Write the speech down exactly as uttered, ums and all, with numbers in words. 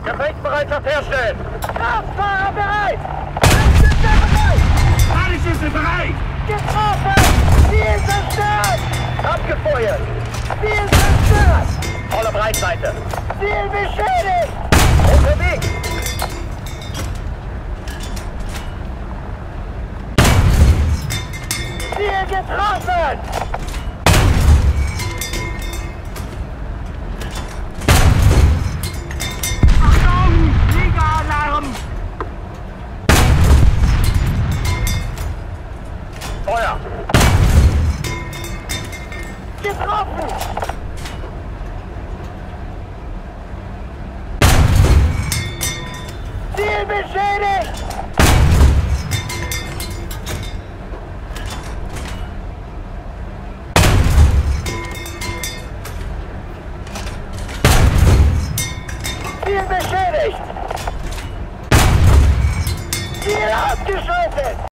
Gefechtsbereitschaft herstellen! Kraftfahrer bereit! Schüsse bereit! Alle Schüsse bereit! Getroffen! Ziel zerstört! Abgefeuert! Ziel zerstört! Volle Breitseite! Ziel beschädigt! Unterwegs! Ziel getroffen! Achtung! Liga-Alarm! Feuer! Getroffen! Ziel beschädigt! Ziel beschädigt! Ziel ausgeschaltet!